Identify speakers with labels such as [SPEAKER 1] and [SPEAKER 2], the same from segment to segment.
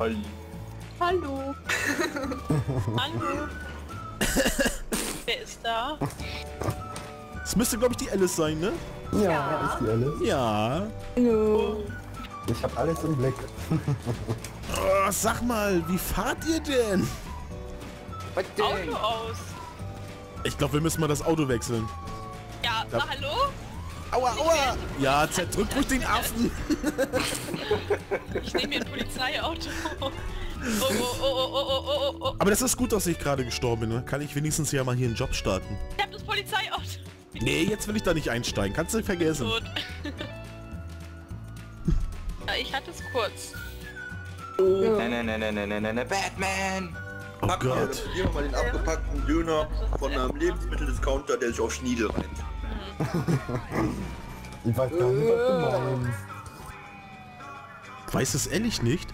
[SPEAKER 1] Hallo.
[SPEAKER 2] Hallo. Hallo. Wer ist da?
[SPEAKER 3] Das müsste, glaube ich, die Alice sein, ne?
[SPEAKER 4] Ja, ist die Alice.
[SPEAKER 3] Ja.
[SPEAKER 4] Hallo. Ich hab alles im Blick.
[SPEAKER 3] Oh, sag mal, wie fahrt ihr denn?
[SPEAKER 1] Was denn?
[SPEAKER 2] Auto aus.
[SPEAKER 3] Ich glaube, wir müssen mal das Auto wechseln.
[SPEAKER 2] Ja,
[SPEAKER 3] Ja.
[SPEAKER 2] na hallo?
[SPEAKER 3] Aua, aua! Ja, zerdrückt ruhig den Affen.
[SPEAKER 2] Ich nehme mir ein Polizeiauto. Oh.
[SPEAKER 3] Aber das ist gut, dass ich gerade gestorben bin. Ne? Kann ich wenigstens ja mal hier einen Job starten.
[SPEAKER 2] Ich hab das Polizeiauto.
[SPEAKER 3] Nee, jetzt will ich da nicht einsteigen. Kannst du vergessen.
[SPEAKER 2] Gut. Ja, ich hatte es kurz.
[SPEAKER 1] Ne, Batman!
[SPEAKER 3] Oh
[SPEAKER 5] Packen wir
[SPEAKER 3] Gott.
[SPEAKER 5] hier mal den abgepackten Döner von einem Lebensmitteldiscounter, der sich auf Schniedel reimt.
[SPEAKER 4] Ich weiß gar nicht, was du meinst.
[SPEAKER 3] Weiß es ehrlich nicht?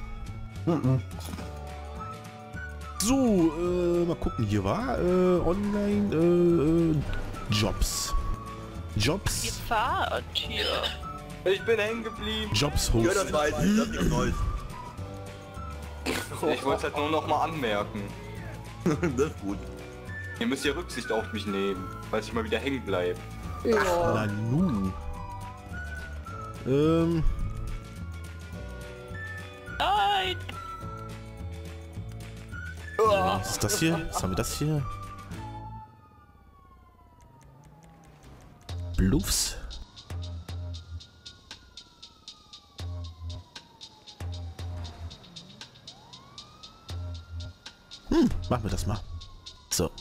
[SPEAKER 3] So, mal gucken, hier war online Jobs. Jobs.
[SPEAKER 2] Gefahrtier.
[SPEAKER 1] Ich bin hängen geblieben.
[SPEAKER 3] Jobs
[SPEAKER 5] Ja,
[SPEAKER 3] hosten.
[SPEAKER 5] das weiß ich, das ist nichts Neues.
[SPEAKER 1] Ich wollte es halt nur noch mal anmerken.
[SPEAKER 5] Das ist gut.
[SPEAKER 1] Ihr müsst ja Rücksicht auf mich nehmen, falls ich mal wieder hängen bleibe.
[SPEAKER 3] Na nu.
[SPEAKER 2] Nein.
[SPEAKER 3] Was ist das hier? Was haben wir das hier? Bluffs. Machen wir das mal. So.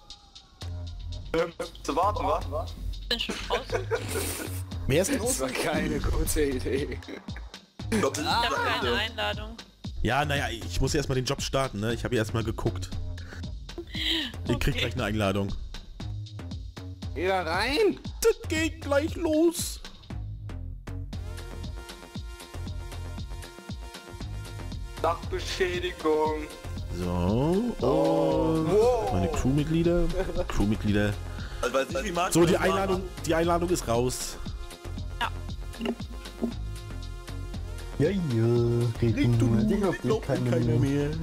[SPEAKER 1] Zu warten, wa?
[SPEAKER 2] Bin schon draußen.
[SPEAKER 3] Wer ist
[SPEAKER 6] Das
[SPEAKER 3] draußen?
[SPEAKER 6] war keine gute Idee.
[SPEAKER 5] Ich glaube, das
[SPEAKER 2] Ich habe
[SPEAKER 5] ist
[SPEAKER 2] keine Einladung.
[SPEAKER 3] Ja, naja, ich muss erstmal den Job starten, ne? Ich habe ja erstmal geguckt. Ihr kriegt gleich eine Einladung.
[SPEAKER 6] Geh da rein!
[SPEAKER 3] Das geht gleich los.
[SPEAKER 1] Dachbeschädigung.
[SPEAKER 3] So. Und meine Crewmitglieder. Crewmitglieder.
[SPEAKER 5] Also weiß ich, wie Martin
[SPEAKER 3] So, die
[SPEAKER 5] das war.
[SPEAKER 3] Einladung ist raus.
[SPEAKER 4] Ja, reden nur. Die glaubt keiner mehr.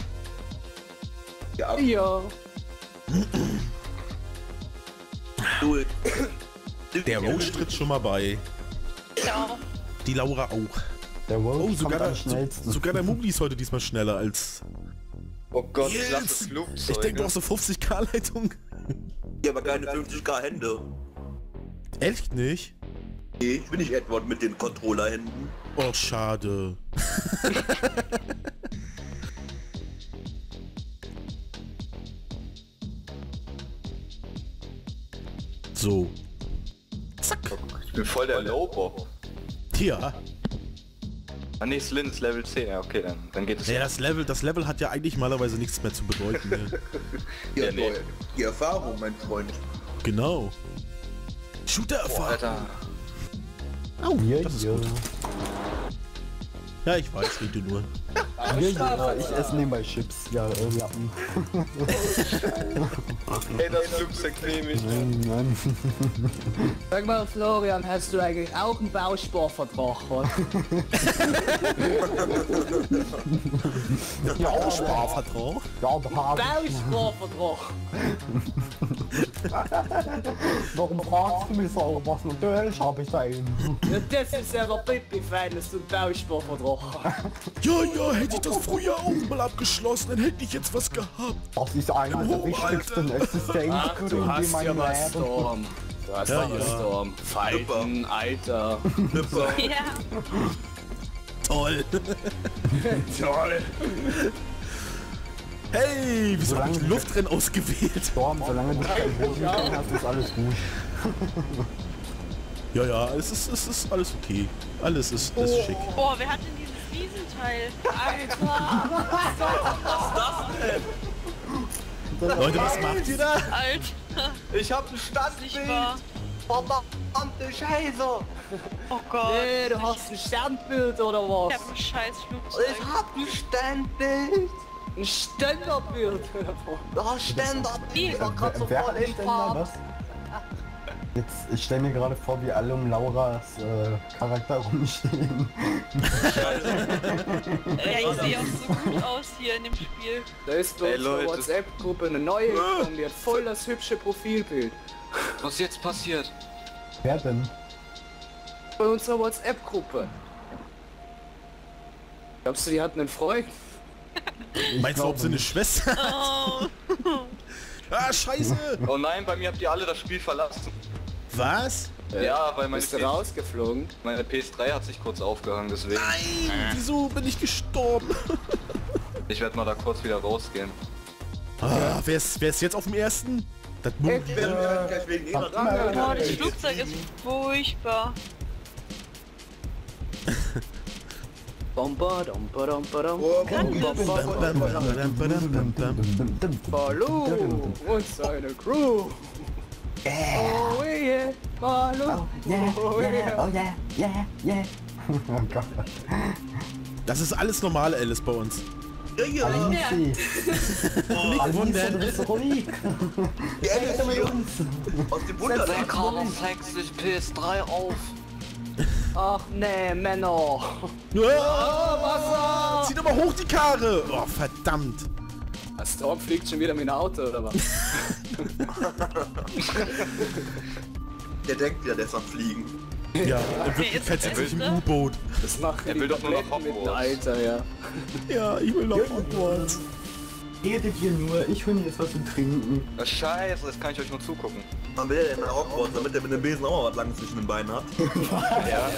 [SPEAKER 5] Ja,
[SPEAKER 6] Ja.
[SPEAKER 5] du.
[SPEAKER 3] Der Roach tritt schon mal bei.
[SPEAKER 2] Ja.
[SPEAKER 3] Die Laura auch.
[SPEAKER 4] Der Roach
[SPEAKER 3] Oh, sogar
[SPEAKER 4] kommt
[SPEAKER 3] der,
[SPEAKER 4] am schnellsten.
[SPEAKER 3] sogar der Mugli ist heute diesmal schneller als...
[SPEAKER 1] Oh Gott, ich lasse
[SPEAKER 3] Yes!
[SPEAKER 1] das Flugzeug.
[SPEAKER 3] Ich denke, du hast eine 50k-Leitung.
[SPEAKER 5] Ja, aber keine 50k Hände.
[SPEAKER 3] Echt nicht?
[SPEAKER 5] Nee, ich bin nicht Edward mit den Controllerhänden.
[SPEAKER 3] Oh, schade. So. Zack.
[SPEAKER 1] Ich bin voll der Lowbob.
[SPEAKER 3] Ja.
[SPEAKER 1] Ah ne, Slin ist Level 10. Ja, okay, dann geht es.
[SPEAKER 3] Ja, das Level hat ja eigentlich malerweise nichts mehr zu bedeuten. Ne?
[SPEAKER 5] Ja,
[SPEAKER 1] nee.
[SPEAKER 5] toll. Die Erfahrung, mein Freund.
[SPEAKER 3] Genau.
[SPEAKER 1] Boah,
[SPEAKER 3] Shooter-Erfahrung.
[SPEAKER 1] Alter.
[SPEAKER 4] Ja,
[SPEAKER 3] Das ist
[SPEAKER 4] ja.
[SPEAKER 3] gut. Ja, ich weiß, wie du nur.
[SPEAKER 4] Ja, ich esse nebenbei Chips. Ja, Lappen.
[SPEAKER 1] Ey, das Flugzeug nehme ich.
[SPEAKER 4] Nein.
[SPEAKER 6] Sag mal, Florian, hast du eigentlich auch einen Bausparvertrag? Oder?
[SPEAKER 4] Ja,
[SPEAKER 3] Sparvertrag.
[SPEAKER 4] Ja, da hab ich.
[SPEAKER 6] Bausparvertrag!
[SPEAKER 4] Warum fragst du mich so? Was natürlich habe ich einen.
[SPEAKER 6] Ja, das ist ja der Pipi-Fan, dass du einen Bausparvertrag hast.
[SPEAKER 3] Ja, hätte ich das früher auch mal abgeschlossen, dann hätte ich jetzt was gehabt.
[SPEAKER 4] Das ist einer der wichtigsten Existenzgründe in meinem Leben.
[SPEAKER 6] Storm. Du hast
[SPEAKER 3] Ja,
[SPEAKER 6] aber
[SPEAKER 3] ja.
[SPEAKER 6] Storm. Fighten, Alter.
[SPEAKER 2] Ja.
[SPEAKER 3] Toll.
[SPEAKER 6] Toll.
[SPEAKER 3] Hey, wieso habe ich
[SPEAKER 4] Solange-
[SPEAKER 3] Luftrennen ausgewählt?
[SPEAKER 4] Storm, solange du kein Boden hast, ist alles gut.
[SPEAKER 3] Ja, es ist alles okay. Alles ist schick.
[SPEAKER 2] Boah, wer hat denn dieses Riesenteil? Alter.
[SPEAKER 3] Leute, was macht ihr da?
[SPEAKER 2] Alter.
[SPEAKER 1] Ich hab ein
[SPEAKER 2] Nicht
[SPEAKER 1] Standbild.
[SPEAKER 2] wahr.
[SPEAKER 1] Verdammte Scheiße.
[SPEAKER 2] Oh Gott.
[SPEAKER 6] Nee, du hast ein Standbild oder
[SPEAKER 2] Ich
[SPEAKER 6] was?
[SPEAKER 2] hab ein scheiß Flugzeug.
[SPEAKER 1] Ich hab ein Standbild.
[SPEAKER 6] Ein Ständerbild.
[SPEAKER 1] Das Standbild.
[SPEAKER 6] Dieser kannst du
[SPEAKER 4] Wer
[SPEAKER 6] voll
[SPEAKER 4] hat
[SPEAKER 6] in
[SPEAKER 4] denn da
[SPEAKER 6] Farbe.
[SPEAKER 4] was? Jetzt, ich stelle mir gerade vor, wie alle um Lauras Charakter rumstehen.
[SPEAKER 2] Ja, ich sehe auch so gut aus hier in dem Spiel.
[SPEAKER 6] Da ist bei
[SPEAKER 1] Ey,
[SPEAKER 6] unserer
[SPEAKER 1] Leute.
[SPEAKER 6] WhatsApp-Gruppe eine neue gekommen, die hat voll das hübsche Profilbild.
[SPEAKER 1] Was ist jetzt passiert?
[SPEAKER 4] Wer denn?
[SPEAKER 6] Bei unserer WhatsApp-Gruppe. Glaubst du, die hatten einen Freund?
[SPEAKER 3] Meinst du, ob sie eine Schwester?
[SPEAKER 2] Oh.
[SPEAKER 3] Ah, scheiße!
[SPEAKER 1] Oh nein, bei mir habt ihr alle das Spiel verlassen.
[SPEAKER 3] Was?
[SPEAKER 1] Ja, weil
[SPEAKER 6] Bist du rausgeflogen?
[SPEAKER 1] meine PS3 hat sich kurz aufgehangen, deswegen.
[SPEAKER 3] Nein! Wieso bin ich gestorben?
[SPEAKER 1] Ich werde mal da kurz wieder rausgehen.
[SPEAKER 3] Ah, wer ist jetzt auf dem ersten? Das
[SPEAKER 5] Ich werde mir gleich wegen ihrer
[SPEAKER 2] Oh, das Flugzeug ist furchtbar.
[SPEAKER 6] Baloo und seine Crew. Oh yeah, Baloo. Oh yeah.
[SPEAKER 4] yeah. Oh Gott.
[SPEAKER 3] Das ist alles normale Alice bei uns.
[SPEAKER 5] Ja,
[SPEAKER 4] Alice. Alice, du bist ruhig.
[SPEAKER 5] die Alice hier aus dem Wunderland.
[SPEAKER 1] flex sich PS3 auf.
[SPEAKER 6] Ach nee, Männer.
[SPEAKER 3] Ah, zieh doch mal hoch die Karre! Oh, verdammt!
[SPEAKER 6] Der Storm fliegt schon wieder mit dem Auto, oder was?
[SPEAKER 5] Der denkt ja, der ist am Fliegen.
[SPEAKER 3] Ja, in Wirklichkeit sitze ich im U-Boot.
[SPEAKER 6] Das machen
[SPEAKER 1] Er
[SPEAKER 6] die
[SPEAKER 1] will doch nur nach
[SPEAKER 6] Tabletten mit dem
[SPEAKER 1] Hogwarts.
[SPEAKER 6] Alter, ja.
[SPEAKER 3] Ja, ich will noch Hogwarts.
[SPEAKER 4] Redet ihr nur, ich hol mir jetzt was zu trinken.
[SPEAKER 1] Scheiße, jetzt kann ich euch nur zugucken.
[SPEAKER 5] Man will ja in der Hogwarts, damit der mit dem Besen auch mal was lang zwischen den Beinen hat.
[SPEAKER 1] Ja.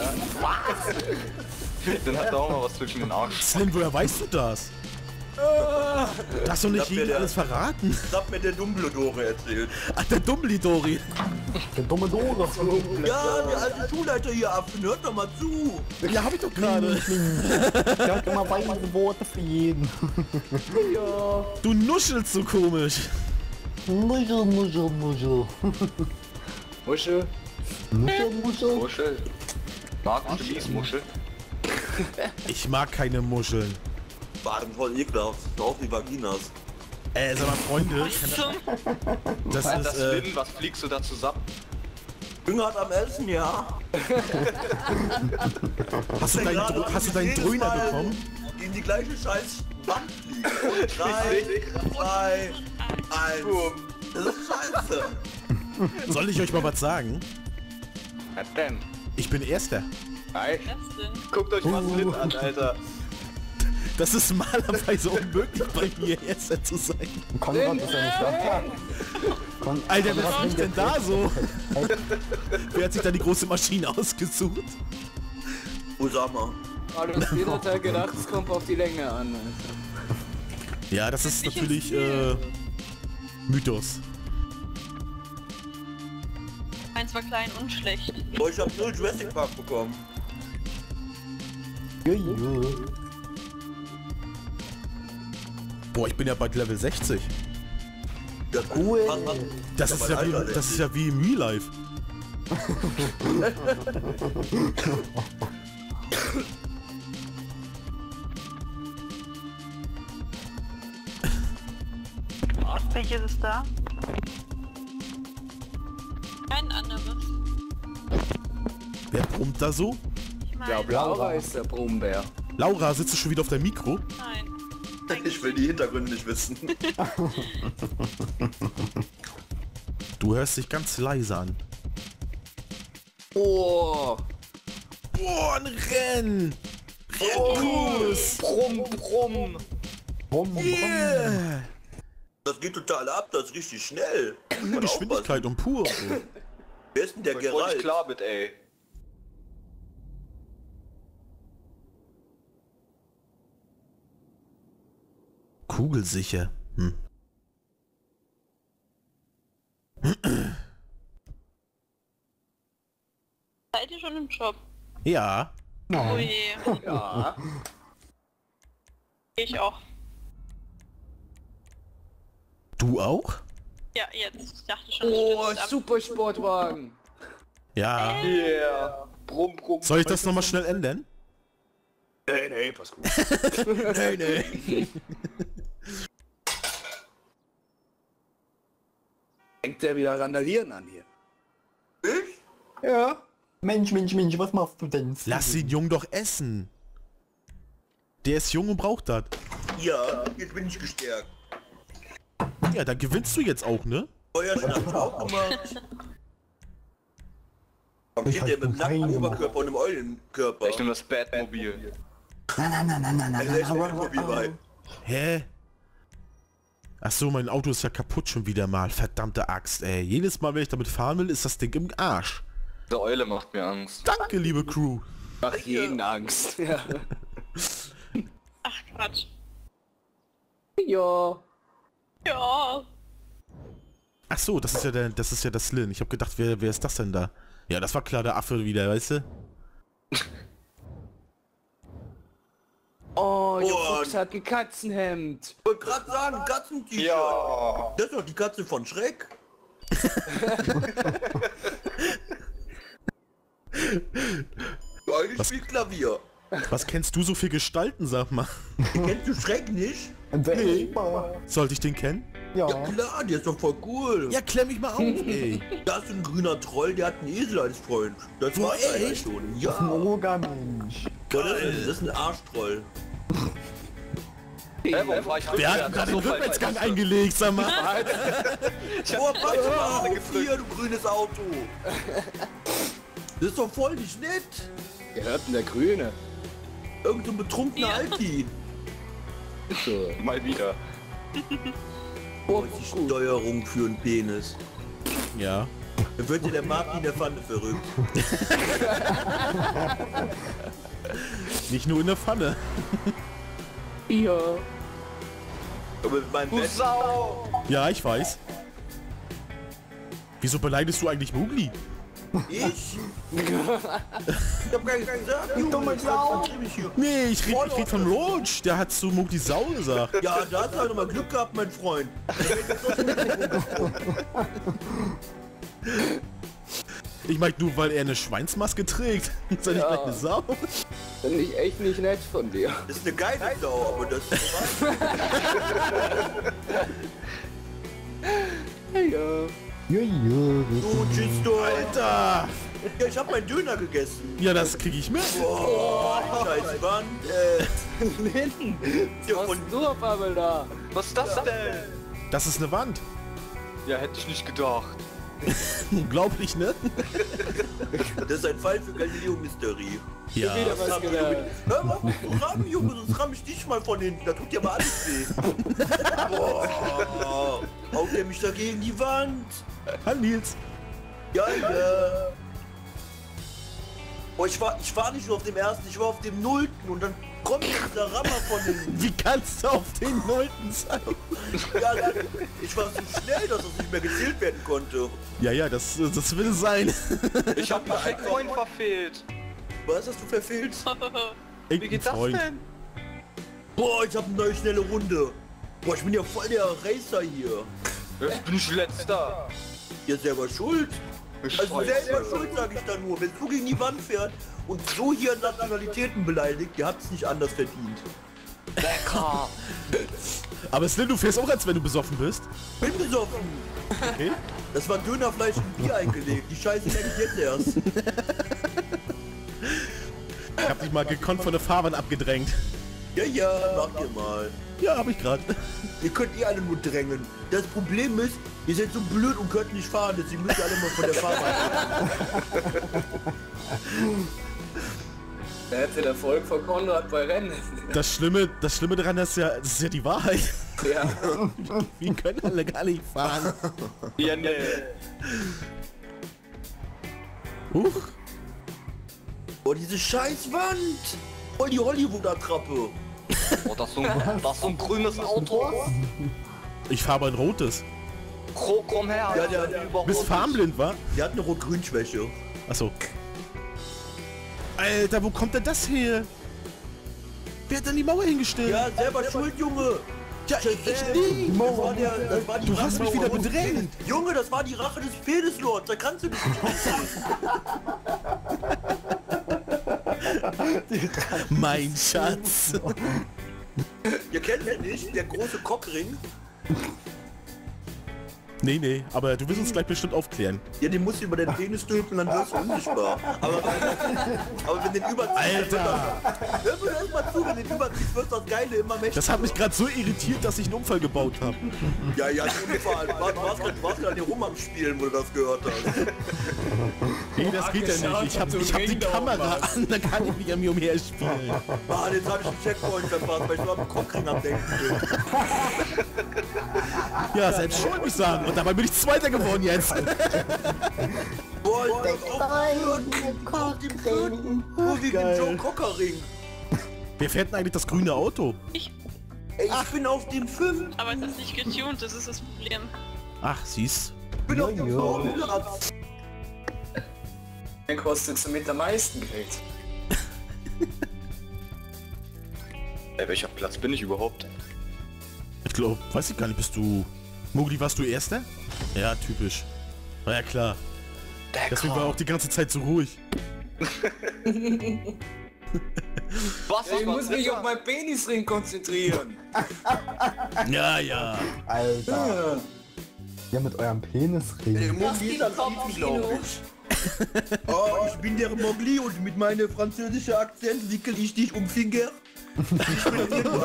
[SPEAKER 1] Dann hat er auch mal was zwischen den Arsch.
[SPEAKER 3] Slim, woher weißt du das? Du hast doch nicht
[SPEAKER 5] Das wär
[SPEAKER 3] jedem
[SPEAKER 5] der-
[SPEAKER 3] alles verraten.
[SPEAKER 5] Das hat mir der Dumbledore erzählt.
[SPEAKER 3] Ach, der Dumbledore.
[SPEAKER 4] Der dumme Dore.
[SPEAKER 5] Ja, der alte Schulleiter hier ab, hört doch mal zu.
[SPEAKER 3] Ja, hab ich doch gerade.
[SPEAKER 4] Der hat immer weise Worte für jeden.
[SPEAKER 3] Du nuschelst so komisch.
[SPEAKER 4] Muschel.
[SPEAKER 6] Muschel.
[SPEAKER 4] Muschel.
[SPEAKER 1] Muschel. Magst du Schließmuschel?
[SPEAKER 3] Ich mag keine Muscheln.
[SPEAKER 5] Baden voll ekelhaft, auch die Vaginas.
[SPEAKER 3] Sag mal, Freunde, das
[SPEAKER 1] Das
[SPEAKER 3] ist,
[SPEAKER 1] Lin, was fliegst du da zusammen?
[SPEAKER 5] Jünger hat am Essen, ja.
[SPEAKER 3] hast du deinen
[SPEAKER 5] Jedes
[SPEAKER 3] Dröhner
[SPEAKER 5] Mal
[SPEAKER 3] bekommen?
[SPEAKER 5] In die gleiche scheiß Wand fliegen. 3, 2, 1. Das ist scheiße.
[SPEAKER 3] Soll ich euch mal was sagen?
[SPEAKER 1] Was denn?
[SPEAKER 3] Ich bin Erster.
[SPEAKER 1] Hi.
[SPEAKER 2] Was denn?
[SPEAKER 1] Guckt euch mal Lin an, Alter.
[SPEAKER 3] Das ist normalerweise unmöglich bei mir, Erster zu sein.
[SPEAKER 4] Konrad ist ja nicht da.
[SPEAKER 3] Alter, wer fliegt denn da so? Wer hat sich da die große Maschine ausgesucht?
[SPEAKER 5] Osama.
[SPEAKER 6] Also jeder hat halt gedacht, es kommt auf die Länge an. Alter.
[SPEAKER 3] Ja, das ist natürlich Mythos.
[SPEAKER 2] Eins war klein und schlecht.
[SPEAKER 5] Oh, ich hab 0 Jurassic Park bekommen.
[SPEAKER 3] Boah, ich bin ja bald Level 60.
[SPEAKER 5] Ja,
[SPEAKER 4] Cool.
[SPEAKER 3] Das ist ja wie im Real Life.
[SPEAKER 2] Welches ist da? Kein anderes.
[SPEAKER 3] Wer brummt da so?
[SPEAKER 2] Ich
[SPEAKER 6] Ja,
[SPEAKER 2] meine,
[SPEAKER 6] Laura ist der Brummbär.
[SPEAKER 3] Laura, sitzt du schon wieder auf deinem Mikro?
[SPEAKER 2] nein.
[SPEAKER 5] Ich will die Hintergründe nicht wissen.
[SPEAKER 3] Du hörst dich ganz leise an.
[SPEAKER 6] Oh,
[SPEAKER 3] Boah, ein Rennen! Rennlos!
[SPEAKER 6] Brumm.
[SPEAKER 3] Yeah!
[SPEAKER 5] Das geht total ab, das ist richtig schnell.
[SPEAKER 3] Nur Geschwindigkeit und pur.
[SPEAKER 5] Wer ist denn der
[SPEAKER 1] Ich wollte
[SPEAKER 5] Geralt?
[SPEAKER 1] nicht klar mit, ey.
[SPEAKER 3] Kugelsicher.
[SPEAKER 2] Seid ihr schon im Job?
[SPEAKER 3] Ja.
[SPEAKER 2] Oh je.
[SPEAKER 6] Ja.
[SPEAKER 2] Ich auch.
[SPEAKER 3] Du auch?
[SPEAKER 2] Ja, jetzt. Ich dachte schon,
[SPEAKER 6] Oh,
[SPEAKER 2] das stürzt ab.
[SPEAKER 6] Supersportwagen.
[SPEAKER 3] Ja.
[SPEAKER 1] Yeah. Brumm, brumm.
[SPEAKER 3] Soll ich das nochmal schnell ändern?
[SPEAKER 6] Nee, pass gut.
[SPEAKER 3] Nee, nee.
[SPEAKER 6] Fängt der wieder randalieren an hier.
[SPEAKER 4] Ja. Mensch, was machst du denn?
[SPEAKER 3] Lass den Jungen doch essen. Der ist jung und braucht das.
[SPEAKER 5] Ja, jetzt bin ich gestärkt.
[SPEAKER 3] Ja, dann gewinnst du jetzt auch, ne?
[SPEAKER 5] Feuerschnaps auch gemacht. Warum
[SPEAKER 4] Ich
[SPEAKER 5] steht der
[SPEAKER 4] hab
[SPEAKER 5] mit dem nackten
[SPEAKER 4] keinen
[SPEAKER 5] Oberkörper und einem Eulenkörper?
[SPEAKER 1] Ich nehme das Batmobil.
[SPEAKER 5] Nein.
[SPEAKER 3] Hä? Ach so, mein Auto ist ja kaputt schon wieder mal. Verdammte Axt, ey. Jedes Mal, wenn ich damit fahren will, ist das Ding im Arsch.
[SPEAKER 1] Die Eule macht mir Angst.
[SPEAKER 3] Danke, liebe Crew.
[SPEAKER 6] Macht jeden Angst. Ja.
[SPEAKER 2] Ach Quatsch.
[SPEAKER 6] Ja.
[SPEAKER 2] Ja.
[SPEAKER 3] Ach so, das ist ja das Lin. Ich habe gedacht, wer ist das denn da? Ja, das war klar der Affe wieder, weißt du?
[SPEAKER 6] Oh, der
[SPEAKER 5] Oh.
[SPEAKER 6] Fuchs hat ein Katzenhemd.
[SPEAKER 5] Ich wollte gerade sagen, Katzen-T-Shirt.
[SPEAKER 1] Ja.
[SPEAKER 5] Das ist doch die Katze von Schreck. Eigentlich spielt Klavier.
[SPEAKER 3] Was kennst du so für Gestalten, sag mal?
[SPEAKER 5] Kennst du Schreck nicht?
[SPEAKER 3] Nee. Sollte ich den kennen?
[SPEAKER 5] Ja
[SPEAKER 4] Ja.
[SPEAKER 5] klar, der ist doch voll cool.
[SPEAKER 3] Ja, klemm mich mal auf, ey.
[SPEAKER 5] Da ist ein grüner Troll, der hat einen Esel als Freund. Das
[SPEAKER 3] Boah,
[SPEAKER 5] war's eigentlich
[SPEAKER 3] echt?
[SPEAKER 5] schon.
[SPEAKER 4] Ein
[SPEAKER 5] Ja,
[SPEAKER 4] Ogermensch.
[SPEAKER 5] das ist ein Arschtroll.
[SPEAKER 1] Warum fahr ich
[SPEAKER 3] Wer hat gerade den Rückwärtsgang eingelegt, sag mal?
[SPEAKER 5] Oh, pass mal auf hier, du grünes Auto. Das ist doch voll nicht nett.
[SPEAKER 6] Wer hört denn der Grüne?
[SPEAKER 5] Irgend so ein betrunkener Alki.
[SPEAKER 6] So.
[SPEAKER 1] Mal wieder.
[SPEAKER 5] Oh, die Steuerung für einen Penis.
[SPEAKER 3] Ja.
[SPEAKER 5] Dann wird dir der Martin der Pfanne verrückt.
[SPEAKER 3] Nicht nur in der Pfanne.
[SPEAKER 6] Ja.
[SPEAKER 5] Aber mit meinem
[SPEAKER 1] Du
[SPEAKER 5] Bett.
[SPEAKER 1] Sau!
[SPEAKER 3] Ja, ich weiß. Wieso beleidigst du eigentlich Mowgli?
[SPEAKER 5] Ich? Ich hab gar nicht gesagt, Junge, ich mich hier.
[SPEAKER 3] Nee, ich red von Roach. Der hat zu Mowgli Sau gesagt.
[SPEAKER 5] Ja, da hast du halt nochmal Glück gehabt, mein Freund.
[SPEAKER 3] Ich meinte nur, weil er eine Schweinsmaske trägt. Ist er nicht
[SPEAKER 6] Ja.
[SPEAKER 3] gleich eine Sau?
[SPEAKER 6] Finde ich echt nicht nett von dir.
[SPEAKER 5] Das ist eine geile Sau, aber das ist
[SPEAKER 6] Ja.
[SPEAKER 4] Ja,
[SPEAKER 5] so, tschüss, du.
[SPEAKER 3] Alter!
[SPEAKER 5] Ja, ich hab meinen Döner gegessen.
[SPEAKER 3] Ja, das krieg ich mit.
[SPEAKER 5] Boah, scheiß Wand.
[SPEAKER 6] Lin,
[SPEAKER 5] Hier
[SPEAKER 6] was
[SPEAKER 5] von
[SPEAKER 6] machst du auf einmal da?
[SPEAKER 1] Was ist das denn?
[SPEAKER 3] Das ist eine Wand.
[SPEAKER 1] Ja, hätte ich nicht gedacht.
[SPEAKER 3] Unglaublich, ne?
[SPEAKER 5] Das ist ein Fall für Galileo Mystery.
[SPEAKER 3] Ja.
[SPEAKER 6] Wieder was gelernt.
[SPEAKER 5] Hör mal auf zu rammen, Junge, sonst ramm ich dich mal von hinten. Da tut dir mal alles weh. Boah, haut der mich da gegen die Wand.
[SPEAKER 3] Hallo Nils.
[SPEAKER 5] Ja, ja. Oh, ich war nicht nur auf dem ersten, ich war auf dem nullten und dann kommt dieser Rammer von hinten.
[SPEAKER 3] Wie kannst du auf den Nullten sein?
[SPEAKER 5] Ja, ich war so schnell, dass es nicht mehr gezählt werden konnte.
[SPEAKER 3] Ja, das will sein.
[SPEAKER 1] Ich hab meinen Checkpoint verfehlt.
[SPEAKER 5] Was hast du verfehlt?
[SPEAKER 1] Wie geht das
[SPEAKER 3] Freund.
[SPEAKER 1] denn?
[SPEAKER 5] Boah, ich hab eine neue schnelle Runde. Boah, ich bin ja voll der Racer hier.
[SPEAKER 1] Jetzt bin ich letzter.
[SPEAKER 5] Ihr selber schuld. Also
[SPEAKER 1] Scheiße.
[SPEAKER 5] selber schuld, sag ich da nur. Wenn du gegen die Wand fährt und so hier Nationalitäten beleidigt, ihr habt es nicht anders verdient.
[SPEAKER 1] Lecker.
[SPEAKER 3] Aber Slim, du fährst auch, als wenn du besoffen bist.
[SPEAKER 5] Bin besoffen.
[SPEAKER 3] Okay.
[SPEAKER 5] Das war Dönerfleisch in Bier eingelegt. Die Scheiße merke ich jetzt erst.
[SPEAKER 3] Ich hab dich mal gekonnt von der Fahrbahn abgedrängt.
[SPEAKER 5] Ja, macht ihr mal.
[SPEAKER 3] Ja, hab ich grad.
[SPEAKER 5] Ihr könnt alle nur drängen. Das Problem ist, ihr seid so blöd und könnt nicht fahren, deswegen müsst ihr alle mal von der Fahrbahn.
[SPEAKER 6] Der hätte der Erfolg von Konrad bei Rennen.
[SPEAKER 3] Das Schlimme daran ist ja, das ist ja die Wahrheit.
[SPEAKER 6] Ja.
[SPEAKER 3] Wir können alle gar nicht fahren.
[SPEAKER 1] Ja, nee.
[SPEAKER 3] Huch.
[SPEAKER 5] Oh, diese Scheißwand. Voll die Hollywood-Attrappe.
[SPEAKER 1] Oh, das ist so ein grünes Auto.
[SPEAKER 3] Ich fahre aber ein rotes.
[SPEAKER 1] Komm her.
[SPEAKER 5] Ja, der
[SPEAKER 3] Bist farbenblind, wa?
[SPEAKER 5] Der hat eine Rot-Grün-Schwäche.
[SPEAKER 3] Achso. Alter, wo kommt denn das her? Wer hat denn die Mauer hingestellt?
[SPEAKER 5] Ja, selber schuld, Junge.
[SPEAKER 3] Ja, ich nicht.
[SPEAKER 5] Das war die
[SPEAKER 3] Du
[SPEAKER 5] Rache
[SPEAKER 3] hast mich
[SPEAKER 5] des
[SPEAKER 3] wieder
[SPEAKER 5] Penis.
[SPEAKER 3] bedrängt.
[SPEAKER 5] Junge, das war die Rache des Penislords. Da kannst du nicht
[SPEAKER 3] Mein Schatz.
[SPEAKER 5] Ihr kennt den nicht, der große Cockring.
[SPEAKER 3] Nee, aber du wirst uns gleich bestimmt aufklären.
[SPEAKER 5] Ja, den musst du über den Penis stülpen, dann wirst du unsichtbar. Aber wenn den überziehst...
[SPEAKER 3] Alter!
[SPEAKER 5] Hör mir erst mal zu, wenn den überziehst, wird das Geile immer mächtiger.
[SPEAKER 3] Das hat mich gerade so irritiert, dass ich einen Unfall gebaut habe.
[SPEAKER 5] Ja, ein Unfall. Du warst gerade hier rum am Spielen, wo du das gehört hast.
[SPEAKER 3] Nee, das geht ja nicht. Ich hab die Kamera an, dann kann ich nicht an mir umherspielen.
[SPEAKER 5] Mann, jetzt hab ich einen Checkpoint verpasst, weil ich nur am Cockring am Denken bin.
[SPEAKER 3] Ja, selbst schuld, muss ich sagen. Und dabei bin ich Zweiter geworden jetzt.
[SPEAKER 5] Boah, ich bin auf dem Joe Cocker Ring.
[SPEAKER 3] Wer fährt denn eigentlich das grüne Auto?
[SPEAKER 2] Ich.
[SPEAKER 5] Ey, ich bin auf dem 5.
[SPEAKER 2] Aber es ist nicht getuned, das ist das Problem.
[SPEAKER 3] Ach, siehst.
[SPEAKER 5] Ich bin auf dem Vorplatz.
[SPEAKER 6] Wer kostet somit am meisten Geld?
[SPEAKER 1] Ey, welcher Platz bin ich überhaupt?
[SPEAKER 3] Ich glaube, weiß ich gar nicht, bist du... Mogli, warst du Erster? Ja, typisch. Na ja, klar. Deswegen war auch die ganze Zeit so ruhig.
[SPEAKER 6] Ich muss mich auf meinen Penisring konzentrieren.
[SPEAKER 3] Ja.
[SPEAKER 4] Alter. Ja, mit eurem Penisring.
[SPEAKER 5] Mogli ist unglaublich. Oh, ich bin der Mogli und mit meinem französischen Akzent wickel ich dich um Finger. Ich bin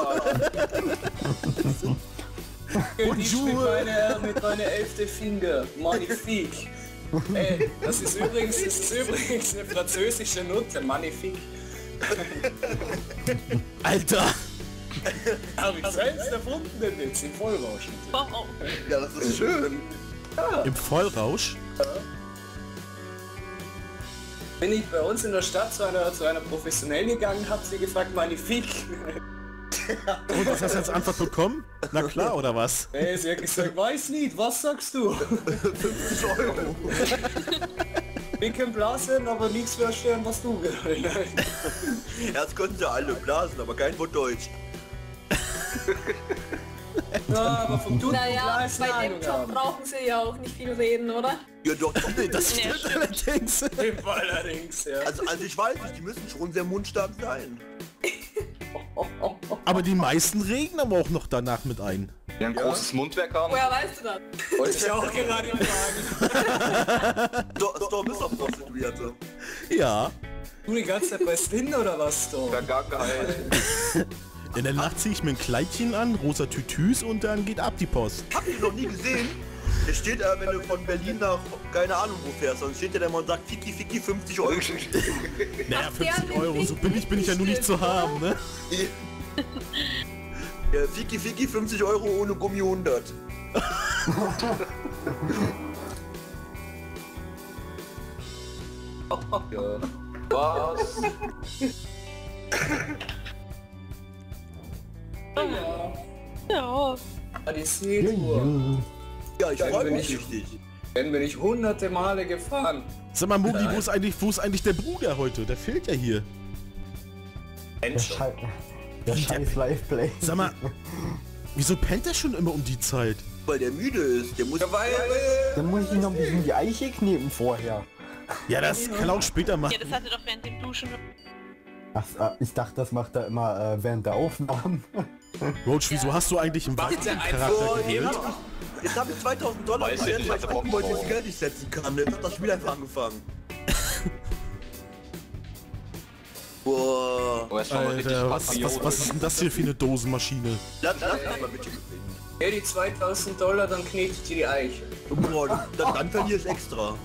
[SPEAKER 6] mit meiner 11. Finger. Magnifique. Ey, das ist übrigens eine französische Note. Magnifique.
[SPEAKER 3] Alter!
[SPEAKER 6] Hab ich selbst erfunden, den Witz, im Vollrausch.
[SPEAKER 2] Oh.
[SPEAKER 5] Ja, das ist schön.
[SPEAKER 3] Im Vollrausch?
[SPEAKER 6] Bin ich bei uns in der Stadt zu einer Professionellen gegangen, hab sie gefragt, Magnifique.
[SPEAKER 3] Und was hast du als Antwort bekommen? Na klar, oder was?
[SPEAKER 6] Ey, sie hat gesagt, weiß nicht, was sagst du?
[SPEAKER 5] 50 Euro.
[SPEAKER 6] Ich kann blasen, aber nichts verstehen, was du
[SPEAKER 5] Erst konnten sie alle blasen, aber kein Wort Deutsch.
[SPEAKER 6] Ja, aber vom Tun
[SPEAKER 7] Naja, bei dem Job brauchen sie ja auch nicht viel reden, oder?
[SPEAKER 5] Ja doch,
[SPEAKER 3] Das
[SPEAKER 2] Ja,
[SPEAKER 3] stimmt allerdings.
[SPEAKER 6] allerdings, ja.
[SPEAKER 5] also ich weiß nicht, die müssen schon sehr mundstark sein.
[SPEAKER 3] Aber die meisten regen aber auch noch danach mit ein.
[SPEAKER 1] Die ein großes Mundwerk haben.
[SPEAKER 7] Woher weißt du das?
[SPEAKER 6] Wollte ich auch gerade fragen.
[SPEAKER 5] Storm ist auf Prostituierte.
[SPEAKER 3] Ja.
[SPEAKER 6] Du die ganze Zeit bei Stin oder was, Storm?
[SPEAKER 1] Ja, gar geil.
[SPEAKER 3] In der Nacht ziehe ich mir ein Kleidchen an, rosa Tütüs und dann geht ab die Post.
[SPEAKER 5] Habt ihr noch nie gesehen? Der steht da, wenn du von Berlin nach keine Ahnung wo fährst, dann steht der und sagt Fiki 50 Euro.
[SPEAKER 3] Naja, 50 Euro, so billig bin ich ja nur nicht zu haben, ne?
[SPEAKER 5] Ja, Fiki 50 Euro ohne Gummi 100.
[SPEAKER 1] Was?
[SPEAKER 2] Ja.
[SPEAKER 6] Die Seetour.
[SPEAKER 5] Ja, ich freue mich
[SPEAKER 6] nicht.
[SPEAKER 5] richtig.
[SPEAKER 6] Dann bin ich hunderte Male gefahren.
[SPEAKER 3] Sag mal, Mogli, wo ist eigentlich der Bruder heute? Der fehlt ja hier.
[SPEAKER 4] Der scheiß Live-Play.
[SPEAKER 3] Sag mal, wieso pennt er schon immer um die Zeit?
[SPEAKER 5] Weil der müde ist. Der muss...
[SPEAKER 4] Dann muss ich noch ein bisschen die Eiche kneten vorher.
[SPEAKER 3] Ja, das kann er auch später machen.
[SPEAKER 2] Ja, das hat er doch während dem Duschen.
[SPEAKER 4] Ach, ich dachte, das macht er immer während der Aufnahmen.
[SPEAKER 3] Roach, wieso hast du eigentlich im Charakter gewählt?
[SPEAKER 5] Jetzt habe ich 2000 Dollar
[SPEAKER 1] Weiß ich nicht,
[SPEAKER 5] weil
[SPEAKER 1] was
[SPEAKER 5] ich
[SPEAKER 1] er
[SPEAKER 5] gucken wollte, wie
[SPEAKER 1] braucht.
[SPEAKER 5] viel Geld ich setzen kann. Jetzt hat das Spiel einfach angefangen. Boah.
[SPEAKER 1] Oh, erst mal richtig
[SPEAKER 3] Alter, was ist denn das hier für eine Dosenmaschine?
[SPEAKER 5] Lass mal bitte.
[SPEAKER 6] Ja, die 2000 Dollar, dann knete ich dir die Eiche.
[SPEAKER 5] Boah, dann verliere ich extra.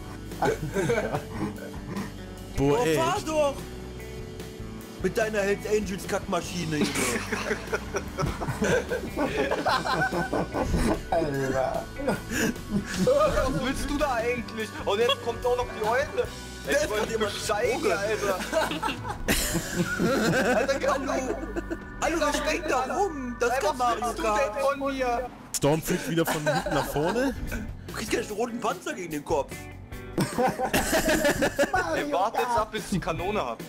[SPEAKER 3] Boah,
[SPEAKER 5] Oh,
[SPEAKER 3] ey.
[SPEAKER 5] fahr doch! Mit deiner Hells Angels Kackmaschine, Junge.
[SPEAKER 4] Alter.
[SPEAKER 1] Was willst du da eigentlich? Und jetzt kommt auch noch die Eule. Ich wollte dir mal zeigen, Alter. Alter,
[SPEAKER 5] Hallo, wer springt da rum? Das ist kein Mario Kart.
[SPEAKER 1] von mir?
[SPEAKER 3] Storm fliegt wieder von hinten nach vorne.
[SPEAKER 5] Du kriegst gleich einen roten Panzer gegen den Kopf.
[SPEAKER 1] Ey, warte jetzt ab, bis ich die Kanone hab.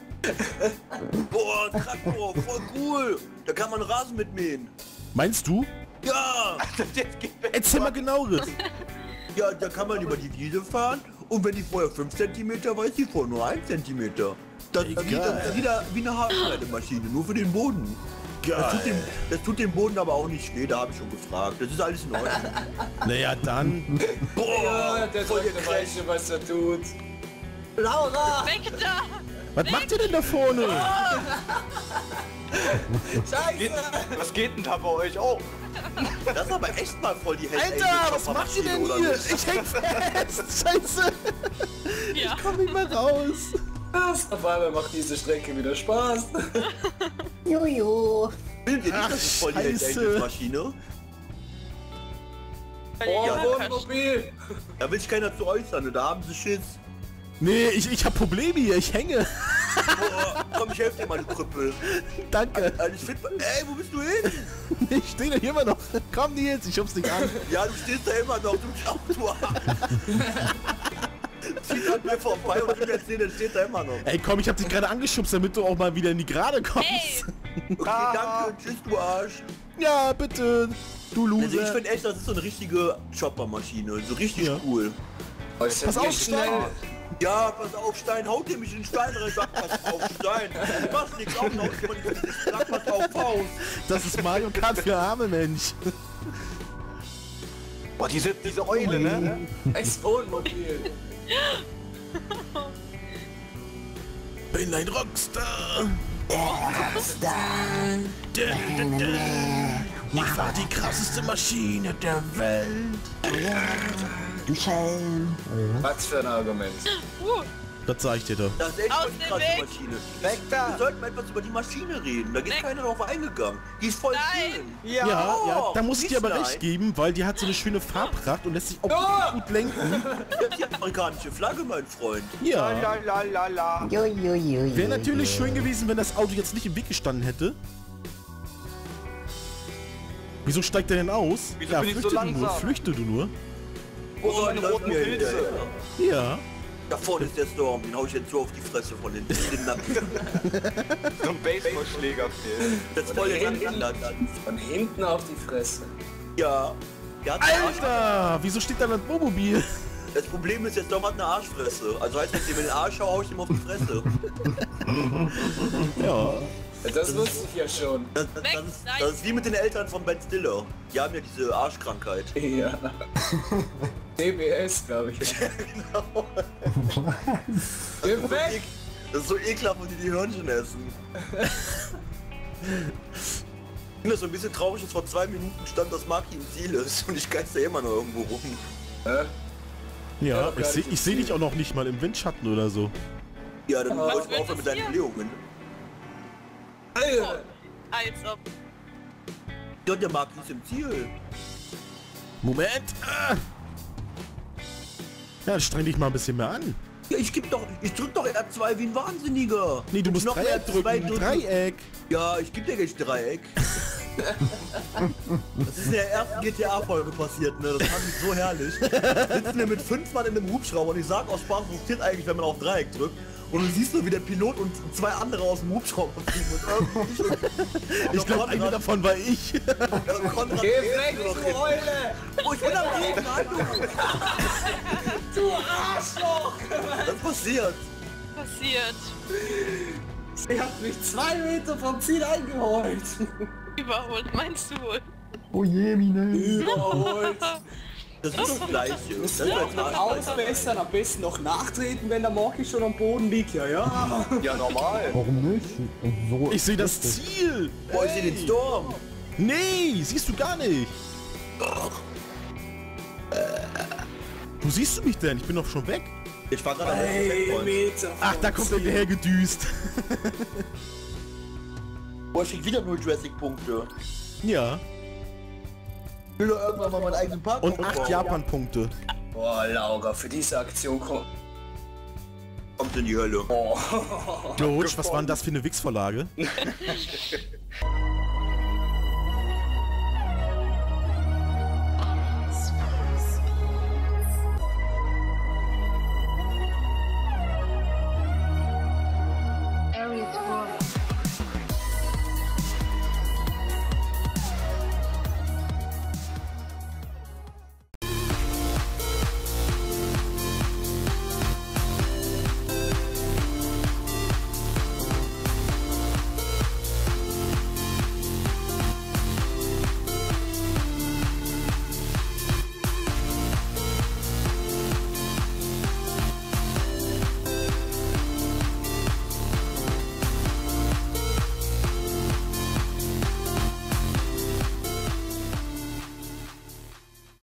[SPEAKER 5] Boah, Traktor, voll cool. Da kann man Rasen mitmähen.
[SPEAKER 3] Meinst du?
[SPEAKER 5] Ja!
[SPEAKER 1] Jetzt geht weg.
[SPEAKER 3] Erzähl mal genaueres.
[SPEAKER 5] Ja, da kann man über die Wiese fahren und wenn die vorher 5 cm war, ist die vorher nur 1 cm. Das ist
[SPEAKER 3] Egal.
[SPEAKER 5] wieder wie eine Haarschneidemaschine, nur für den Boden. Das tut dem Boden aber auch nicht weh, da habe ich schon gefragt. Das ist alles in Ordnung.
[SPEAKER 3] Naja, dann.
[SPEAKER 6] Ja, der sollte weichen, was er tut.
[SPEAKER 5] Laura!
[SPEAKER 2] Weg da!
[SPEAKER 3] Was macht ihr denn da vorne?
[SPEAKER 1] Was geht denn da bei euch? Oh!
[SPEAKER 5] Das ist aber echt mal voll die Hälfte.
[SPEAKER 3] Alter, was macht ihr denn hier? Ich häng fest! Scheiße!
[SPEAKER 2] Ja.
[SPEAKER 3] Ich komm nicht mehr raus!
[SPEAKER 6] Auf einmal macht diese Strecke wieder Spaß.
[SPEAKER 4] Jojo.
[SPEAKER 5] Findet ihr nicht, das ist voll die
[SPEAKER 3] Scheiße.
[SPEAKER 5] Maschine?
[SPEAKER 6] Oh,
[SPEAKER 2] Ja,
[SPEAKER 6] Wohnmobil!
[SPEAKER 5] Da will sich keiner zu äußern, ne? Da haben sie Schiss.
[SPEAKER 3] Nee, ich hab Probleme hier, ich hänge.
[SPEAKER 5] Boah, komm, ich helfe dir mal, du Krüppel.
[SPEAKER 3] Danke.
[SPEAKER 5] Ich find, ey, wo bist du hin?
[SPEAKER 3] Ich stehe da hier immer noch. Komm Nils, ich schub's dich an.
[SPEAKER 5] Ja, du stehst da immer noch, du zieht an mir vorbei und du erzählst, der steht da immer noch.
[SPEAKER 3] Ey komm, ich hab dich gerade angeschubst, damit du auch mal wieder in die Gerade kommst.
[SPEAKER 2] Hey!
[SPEAKER 5] Okay, danke, tschüss, du Arsch.
[SPEAKER 3] Ja, bitte. Du
[SPEAKER 5] Also ich
[SPEAKER 3] Loser.
[SPEAKER 5] finde echt, das ist so eine richtige Choppermaschine, so richtig
[SPEAKER 3] Ja.
[SPEAKER 5] cool.
[SPEAKER 3] Pass auf, Stein.
[SPEAKER 5] Ja, pass auf, Stein, haut dir mich in den Stein rein, sag, pass auf, Stein. Du machst nichts auf, sag, pass auf, Faust.
[SPEAKER 3] Das ist Mario Kart für arme Mensch.
[SPEAKER 1] Boah, diese Eule, ne?
[SPEAKER 6] Ein Wohnmobil.
[SPEAKER 3] Bin ein Rockstar. Ich fahr die krasseste Maschine der Welt.
[SPEAKER 4] Du Schelm.
[SPEAKER 6] Was für ein Argument.
[SPEAKER 3] Das sag ich dir doch.
[SPEAKER 5] Das ist echt
[SPEAKER 2] Aus
[SPEAKER 5] voll die
[SPEAKER 2] dem
[SPEAKER 5] krasse
[SPEAKER 2] Weg.
[SPEAKER 5] Maschine.
[SPEAKER 1] Weg da!
[SPEAKER 5] Wir sollten mal etwas über die Maschine reden, da geht
[SPEAKER 2] Weg.
[SPEAKER 5] keiner drauf eingegangen. Die ist voll
[SPEAKER 2] Nein.
[SPEAKER 5] schön.
[SPEAKER 3] Ja, ja, da muss ich dir aber
[SPEAKER 5] Nein.
[SPEAKER 3] recht geben, weil die hat so eine schöne Farbpracht und lässt sich auch gut lenken.
[SPEAKER 5] Das ist die amerikanische Flagge, mein Freund.
[SPEAKER 3] Ja.
[SPEAKER 1] Lalalala.
[SPEAKER 4] Jojojo.
[SPEAKER 3] Wäre natürlich schön gewesen, wenn das Auto jetzt nicht im Weg gestanden hätte. Wieso steigt er denn aus?
[SPEAKER 1] Wieso
[SPEAKER 3] Ja,
[SPEAKER 1] bin ich so
[SPEAKER 3] flüchte du nur,
[SPEAKER 1] langsam?
[SPEAKER 3] flüchte du nur.
[SPEAKER 1] Wo sind meine
[SPEAKER 5] lass
[SPEAKER 1] roten
[SPEAKER 5] mir
[SPEAKER 1] Pilze?
[SPEAKER 5] hinterher.
[SPEAKER 3] Ja.
[SPEAKER 5] Da vorne ist der Storm, den hau ich jetzt so auf die Fresse von den Nacken.
[SPEAKER 1] So ein Baseballschläger fehlt.
[SPEAKER 5] Das ist voll der Standard.
[SPEAKER 6] Von hinten auf die Fresse.
[SPEAKER 5] Ja. Der hat eine
[SPEAKER 3] Alter, wieso steht da das Wohnmobil?
[SPEAKER 5] Das Problem ist, der Storm hat eine Arschfresse. Also heißt, wenn ich ihm in den Arsch hau, hau ich ihm auf die Fresse.
[SPEAKER 3] Ja.
[SPEAKER 6] Das wusste ich ja schon.
[SPEAKER 5] Das ist wie mit den Eltern von Ben Stiller. Die haben ja diese Arschkrankheit.
[SPEAKER 6] Ja. CBS, glaube ich.
[SPEAKER 5] Genau.
[SPEAKER 6] Geh weg!
[SPEAKER 5] Das ist so ekelhaft, wenn die Hörnchen essen. Ich finde das so ein bisschen traurig, dass vor 2 Minuten stand, dass Maki im Ziel ist und ich geister immer noch irgendwo rum.
[SPEAKER 6] Hä?
[SPEAKER 3] Ja, ich seh dich auch noch nicht mal im Windschatten oder so.
[SPEAKER 5] Ja, dann
[SPEAKER 2] Was
[SPEAKER 5] sollst du
[SPEAKER 2] wird
[SPEAKER 5] aufhören
[SPEAKER 2] das
[SPEAKER 5] mit deinen
[SPEAKER 2] hier?
[SPEAKER 5] Blähungen.
[SPEAKER 6] Alter!
[SPEAKER 2] Als ob.
[SPEAKER 5] Ja, der Maki ist im Ziel.
[SPEAKER 3] Moment. Ah. Ja, dann streng dich mal ein bisschen mehr an.
[SPEAKER 5] Ja, ich drück doch R2 wie ein Wahnsinniger.
[SPEAKER 3] Nee, du musst
[SPEAKER 5] noch
[SPEAKER 3] Dreieck
[SPEAKER 5] mehr R2
[SPEAKER 3] drücken. Dreieck.
[SPEAKER 5] Ja, ich geb dir gleich Dreieck. Das ist in der ersten GTA-Folge passiert, ne? Das fand ich so herrlich. Sitzen wir mit 5 Mann in einem Hubschrauber und ich sag aus Spaß, was passiert eigentlich, wenn man auf Dreieck drückt? Und du siehst so, wie der Pilot und 2 andere aus dem Hubschrauber fliegen.
[SPEAKER 3] Ich glaube, einer davon war ich.
[SPEAKER 5] Konrad,
[SPEAKER 6] Geh weg, du Eule!
[SPEAKER 5] oh, ich bin am Regen, hallo!
[SPEAKER 6] Du Arschloch!
[SPEAKER 5] Was passiert?
[SPEAKER 2] Passiert.
[SPEAKER 6] Sie hat mich 2 Meter vom Ziel eingeholt.
[SPEAKER 2] Überholt, meinst du wohl?
[SPEAKER 4] Oh je, Mine.
[SPEAKER 6] Überholt.
[SPEAKER 5] Das ist das Gleiche. Das ist halt
[SPEAKER 6] Ausbessern, am besten noch nachtreten, wenn der Morki schon am Boden liegt. Ja, ja.
[SPEAKER 1] Ja, normal.
[SPEAKER 4] Warum nicht? So
[SPEAKER 3] Ich sehe das Ziel.
[SPEAKER 5] Boah, ich seh den Storm.
[SPEAKER 3] Nee, siehst du gar nicht. Wo siehst du mich denn? Ich bin doch schon weg.
[SPEAKER 5] Ich fahr gerade am Checkpoint.
[SPEAKER 6] Meter.
[SPEAKER 3] Ach, da kommt er hinterher gedüst.
[SPEAKER 5] Boah, ich krieg wieder 0 Jurassic-Punkte.
[SPEAKER 3] Ja.
[SPEAKER 5] Ich will doch irgendwann mal meinen eigenen Park
[SPEAKER 3] Und
[SPEAKER 5] aufbauen.
[SPEAKER 3] 8 Japan-Punkte.
[SPEAKER 6] Boah, Laura, für diese Aktion kommt.
[SPEAKER 5] Kommt in die Hölle.
[SPEAKER 3] Glotsch, was war denn das für eine Wix-Vorlage?
[SPEAKER 8] Area 4.